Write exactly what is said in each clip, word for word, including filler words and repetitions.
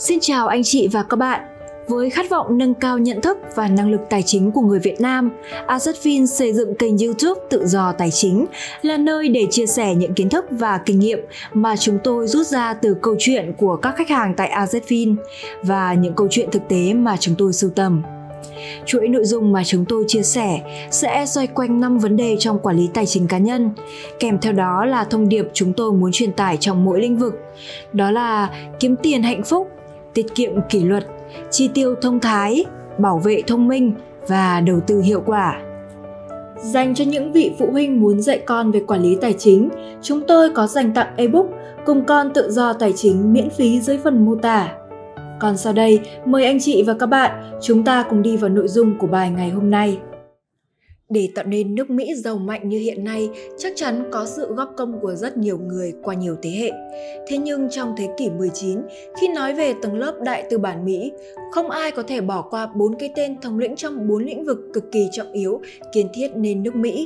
Xin chào anh chị và các bạn. Với khát vọng nâng cao nhận thức và năng lực tài chính của người Việt Nam, AZFIN xây dựng kênh YouTube Tự do Tài chính là nơi để chia sẻ những kiến thức và kinh nghiệm mà chúng tôi rút ra từ câu chuyện của các khách hàng tại AZFIN và những câu chuyện thực tế mà chúng tôi sưu tầm. Chuỗi nội dung mà chúng tôi chia sẻ sẽ xoay quanh năm vấn đề trong quản lý tài chính cá nhân, kèm theo đó là thông điệp chúng tôi muốn truyền tải trong mỗi lĩnh vực. Đó là kiếm tiền hạnh phúc, tiết kiệm kỷ luật, chi tiêu thông thái, bảo vệ thông minh và đầu tư hiệu quả. Dành cho những vị phụ huynh muốn dạy con về quản lý tài chính, chúng tôi có dành tặng ebook Cùng con tự do tài chính miễn phí dưới phần mô tả. Còn sau đây, mời anh chị và các bạn, chúng ta cùng đi vào nội dung của bài ngày hôm nay. Để tạo nên nước Mỹ giàu mạnh như hiện nay, chắc chắn có sự góp công của rất nhiều người qua nhiều thế hệ. Thế nhưng trong thế kỷ mười chín, khi nói về tầng lớp đại tư bản Mỹ, không ai có thể bỏ qua bốn cái tên thống lĩnh trong bốn lĩnh vực cực kỳ trọng yếu kiến thiết nên nước Mỹ.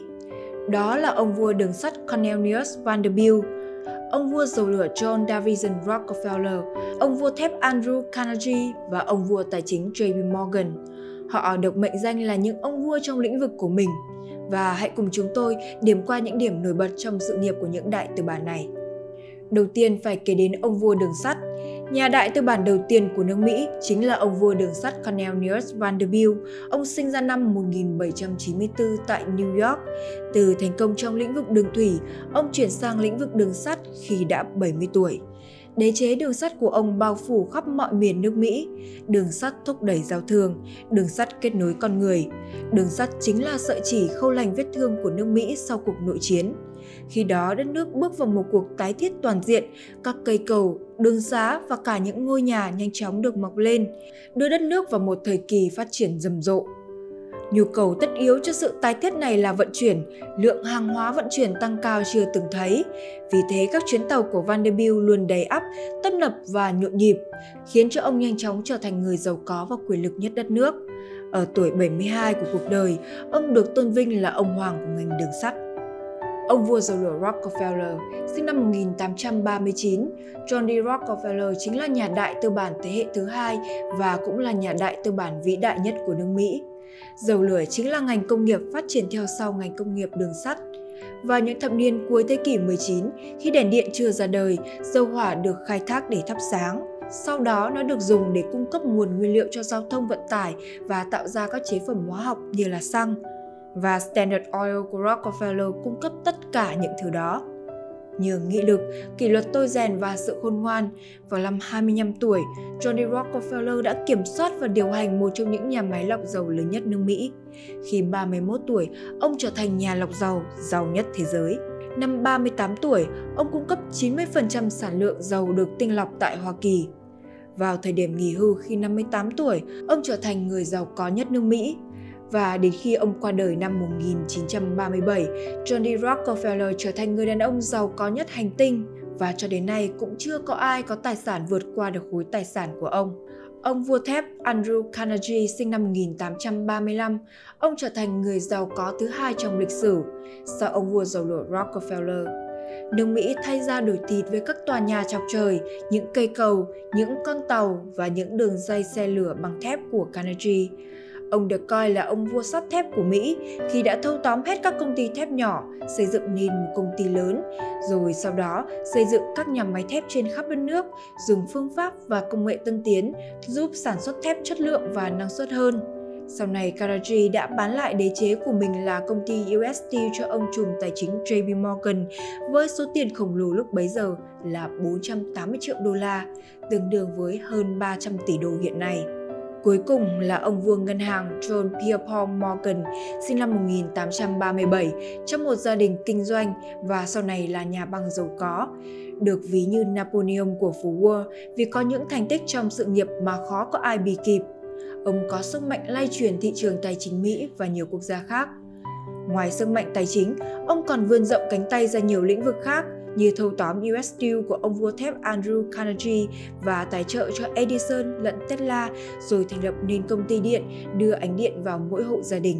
Đó là ông vua đường sắt Cornelius Vanderbilt, ông vua dầu lửa John Davison Rockefeller, ông vua thép Andrew Carnegie và ông vua tài chính J P Morgan. Họ được mệnh danh là những ông vua trong lĩnh vực của mình. Và hãy cùng chúng tôi điểm qua những điểm nổi bật trong sự nghiệp của những đại tư bản này. Đầu tiên phải kể đến ông vua đường sắt. Nhà đại tư bản đầu tiên của nước Mỹ chính là ông vua đường sắt Cornelius Vanderbilt. Ông sinh ra năm một nghìn bảy trăm chín mươi tư tại New York. Từ thành công trong lĩnh vực đường thủy, ông chuyển sang lĩnh vực đường sắt khi đã bảy mươi tuổi. Đế chế đường sắt của ông bao phủ khắp mọi miền nước Mỹ. Đường sắt thúc đẩy giao thương, đường sắt kết nối con người. Đường sắt chính là sợi chỉ khâu lành vết thương của nước Mỹ sau cuộc nội chiến. Khi đó, đất nước bước vào một cuộc tái thiết toàn diện, các cây cầu, đường xá và cả những ngôi nhà nhanh chóng được mọc lên, đưa đất nước vào một thời kỳ phát triển rầm rộ. Nhu cầu tất yếu cho sự tái thiết này là vận chuyển, lượng hàng hóa vận chuyển tăng cao chưa từng thấy. Vì thế các chuyến tàu của Vanderbilt luôn đầy ắp, tấp nập và nhộn nhịp, khiến cho ông nhanh chóng trở thành người giàu có và quyền lực nhất đất nước. Ở tuổi bảy mươi hai của cuộc đời, ông được tôn vinh là ông hoàng của ngành đường sắt. Ông vua dầu lửa Rockefeller, sinh năm một nghìn tám trăm ba mươi chín, John D. Rockefeller chính là nhà đại tư bản thế hệ thứ hai và cũng là nhà đại tư bản vĩ đại nhất của nước Mỹ. Dầu lửa chính là ngành công nghiệp phát triển theo sau ngành công nghiệp đường sắt. Vào những thập niên cuối thế kỷ mười chín, khi đèn điện chưa ra đời, dầu hỏa được khai thác để thắp sáng. Sau đó nó được dùng để cung cấp nguồn nguyên liệu cho giao thông vận tải và tạo ra các chế phẩm hóa học như là xăng. Và Standard Oil của Rockefeller cung cấp tất cả những thứ đó. Nhờ nghị lực, kỷ luật tôi rèn và sự khôn ngoan, vào năm hai mươi lăm tuổi, John D. Rockefeller đã kiểm soát và điều hành một trong những nhà máy lọc dầu lớn nhất nước Mỹ. Khi ba mươi mốt tuổi, ông trở thành nhà lọc dầu giàu nhất thế giới. Năm ba mươi tám tuổi, ông cung cấp chín mươi phần trăm sản lượng dầu được tinh lọc tại Hoa Kỳ. Vào thời điểm nghỉ hưu khi năm mươi tám tuổi, ông trở thành người giàu có nhất nước Mỹ. Và đến khi ông qua đời năm một nghìn chín trăm ba mươi bảy, John D. Rockefeller trở thành người đàn ông giàu có nhất hành tinh và cho đến nay cũng chưa có ai có tài sản vượt qua được khối tài sản của ông. Ông vua thép Andrew Carnegie sinh năm một nghìn tám trăm ba mươi lăm, ông trở thành người giàu có thứ hai trong lịch sử sau ông vua dầu lửa Rockefeller. Nước Mỹ thay da đổi thịt với các tòa nhà chọc trời, những cây cầu, những con tàu và những đường dây xe lửa bằng thép của Carnegie. Ông được coi là ông vua sắt thép của Mỹ khi đã thâu tóm hết các công ty thép nhỏ, xây dựng nên một công ty lớn, rồi sau đó xây dựng các nhà máy thép trên khắp đất nước, dùng phương pháp và công nghệ tân tiến giúp sản xuất thép chất lượng và năng suất hơn. Sau này, Carnegie đã bán lại đế chế của mình là công ty u ét tê cho ông trùm tài chính J P Morgan với số tiền khổng lồ lúc bấy giờ là bốn trăm tám mươi triệu đô la, tương đương với hơn ba trăm tỷ đô hiện nay. Cuối cùng là ông vua ngân hàng John Pierpont Morgan, sinh năm một nghìn tám trăm ba mươi bảy, trong một gia đình kinh doanh và sau này là nhà băng giàu có. Được ví như Napoleon của phố Wall vì có những thành tích trong sự nghiệp mà khó có ai bì kịp. Ông có sức mạnh lay chuyển thị trường tài chính Mỹ và nhiều quốc gia khác. Ngoài sức mạnh tài chính, ông còn vươn rộng cánh tay ra nhiều lĩnh vực khác như thâu tóm u ét Steel của ông vua thép Andrew Carnegie và tài trợ cho Edison lẫn Tesla, rồi thành lập nên công ty điện đưa ánh điện vào mỗi hộ gia đình.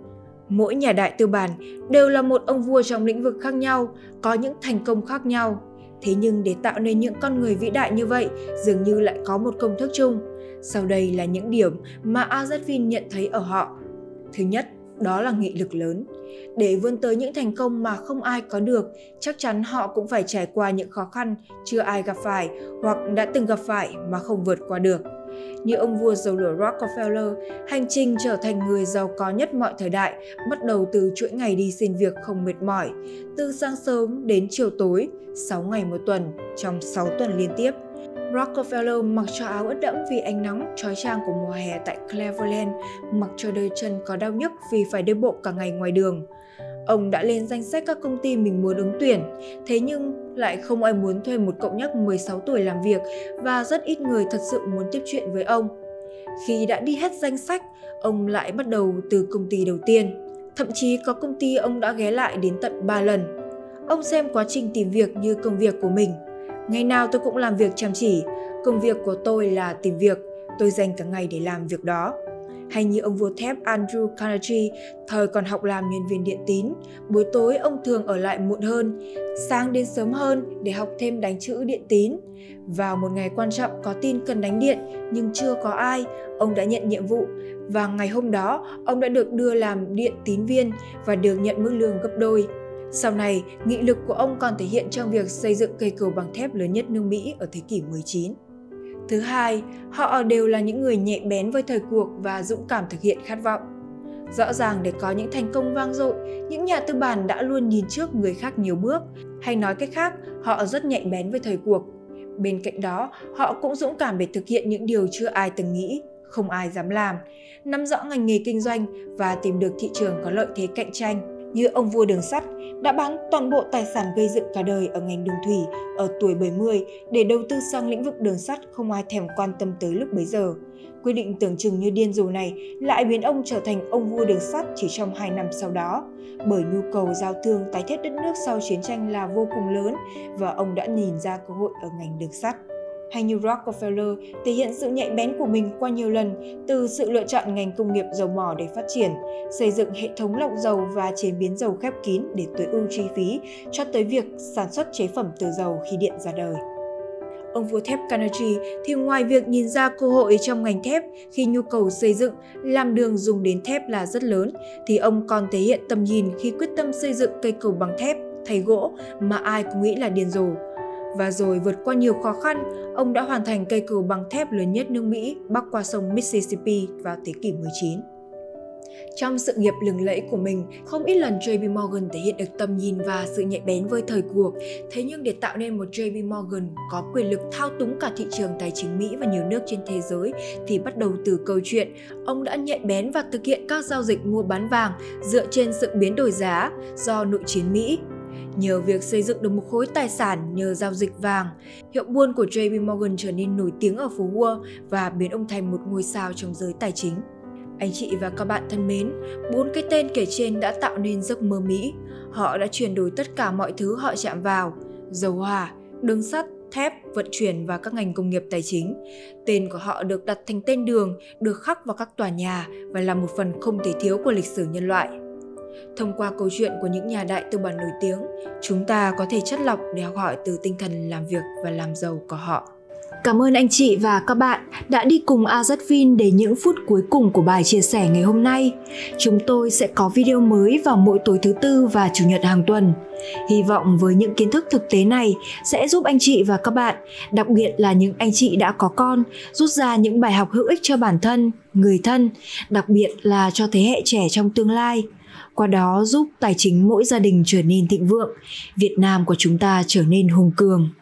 Mỗi nhà đại tư bản đều là một ông vua trong lĩnh vực khác nhau, có những thành công khác nhau. Thế nhưng để tạo nên những con người vĩ đại như vậy, dường như lại có một công thức chung. Sau đây là những điểm mà Azzarvin nhận thấy ở họ. Thứ nhất, đó là nghị lực lớn. Để vươn tới những thành công mà không ai có được, chắc chắn họ cũng phải trải qua những khó khăn chưa ai gặp phải hoặc đã từng gặp phải mà không vượt qua được. Như ông vua dầu lửa Rockefeller, hành trình trở thành người giàu có nhất mọi thời đại bắt đầu từ chuỗi ngày đi xin việc không mệt mỏi, từ sáng sớm đến chiều tối, sáu ngày một tuần, trong sáu tuần liên tiếp. Rockefeller mặc cho áo ướt đẫm vì ánh nắng chói chang của mùa hè tại Cleveland, mặc cho đôi chân có đau nhức vì phải đi bộ cả ngày ngoài đường. Ông đã lên danh sách các công ty mình muốn ứng tuyển, thế nhưng lại không ai muốn thuê một cậu nhóc mười sáu tuổi làm việc và rất ít người thật sự muốn tiếp chuyện với ông. Khi đã đi hết danh sách, ông lại bắt đầu từ công ty đầu tiên. Thậm chí có công ty ông đã ghé lại đến tận ba lần. Ông xem quá trình tìm việc như công việc của mình. Ngày nào tôi cũng làm việc chăm chỉ, công việc của tôi là tìm việc, tôi dành cả ngày để làm việc đó. Hay như ông vua thép Andrew Carnegie, thời còn học làm nhân viên điện tín, buổi tối ông thường ở lại muộn hơn, sáng đến sớm hơn để học thêm đánh chữ điện tín. Vào một ngày quan trọng có tin cần đánh điện nhưng chưa có ai, ông đã nhận nhiệm vụ và ngày hôm đó ông đã được đưa làm điện tín viên và được nhận mức lương gấp đôi. Sau này, nghị lực của ông còn thể hiện trong việc xây dựng cây cầu bằng thép lớn nhất nước Mỹ ở thế kỷ mười chín. Thứ hai, họ đều là những người nhạy bén với thời cuộc và dũng cảm thực hiện khát vọng. Rõ ràng để có những thành công vang dội, những nhà tư bản đã luôn nhìn trước người khác nhiều bước, hay nói cách khác, họ rất nhạy bén với thời cuộc. Bên cạnh đó, họ cũng dũng cảm để thực hiện những điều chưa ai từng nghĩ, không ai dám làm, nắm rõ ngành nghề kinh doanh và tìm được thị trường có lợi thế cạnh tranh. Như ông vua đường sắt đã bán toàn bộ tài sản gây dựng cả đời ở ngành đường thủy ở tuổi bảy mươi để đầu tư sang lĩnh vực đường sắt không ai thèm quan tâm tới lúc bấy giờ. Quyết định tưởng chừng như điên rồ này lại biến ông trở thành ông vua đường sắt chỉ trong hai năm sau đó, bởi nhu cầu giao thương tái thiết đất nước sau chiến tranh là vô cùng lớn và ông đã nhìn ra cơ hội ở ngành đường sắt. Hay như Rockefeller thể hiện sự nhạy bén của mình qua nhiều lần, từ sự lựa chọn ngành công nghiệp dầu mỏ để phát triển, xây dựng hệ thống lọc dầu và chế biến dầu khép kín để tối ưu chi phí, cho tới việc sản xuất chế phẩm từ dầu khi điện ra đời. Ông vua thép Carnegie thì ngoài việc nhìn ra cơ hội trong ngành thép khi nhu cầu xây dựng, làm đường dùng đến thép là rất lớn, thì ông còn thể hiện tầm nhìn khi quyết tâm xây dựng cây cầu bằng thép thay gỗ mà ai cũng nghĩ là điên rồ. Và rồi vượt qua nhiều khó khăn, ông đã hoàn thành cây cầu bằng thép lớn nhất nước Mỹ bắc qua sông Mississippi vào thế kỷ mười chín. Trong sự nghiệp lừng lẫy của mình, không ít lần J P Morgan thể hiện được tầm nhìn và sự nhạy bén với thời cuộc. Thế nhưng để tạo nên một J P Morgan có quyền lực thao túng cả thị trường tài chính Mỹ và nhiều nước trên thế giới thì bắt đầu từ câu chuyện ông đã nhạy bén và thực hiện các giao dịch mua bán vàng dựa trên sự biến đổi giá do nội chiến Mỹ. Nhờ việc xây dựng được một khối tài sản nhờ giao dịch vàng, hiệu buôn của J P Morgan trở nên nổi tiếng ở phố Wall và biến ông thành một ngôi sao trong giới tài chính. Anh chị và các bạn thân mến, bốn cái tên kể trên đã tạo nên giấc mơ Mỹ. Họ đã chuyển đổi tất cả mọi thứ họ chạm vào: dầu hỏa, đường sắt, thép, vận chuyển và các ngành công nghiệp tài chính. Tên của họ được đặt thành tên đường, được khắc vào các tòa nhà và là một phần không thể thiếu của lịch sử nhân loại. Thông qua câu chuyện của những nhà đại tư bản nổi tiếng, chúng ta có thể chắt lọc để học hỏi từ tinh thần làm việc và làm giàu của họ. Cảm ơn anh chị và các bạn đã đi cùng Azzarvin đến những phút cuối cùng của bài chia sẻ ngày hôm nay. Chúng tôi sẽ có video mới vào mỗi tối thứ Tư và Chủ nhật hàng tuần. Hy vọng với những kiến thức thực tế này sẽ giúp anh chị và các bạn, đặc biệt là những anh chị đã có con, rút ra những bài học hữu ích cho bản thân, người thân, đặc biệt là cho thế hệ trẻ trong tương lai. Qua đó giúp tài chính mỗi gia đình trở nên thịnh vượng, Việt Nam của chúng ta trở nên hùng cường.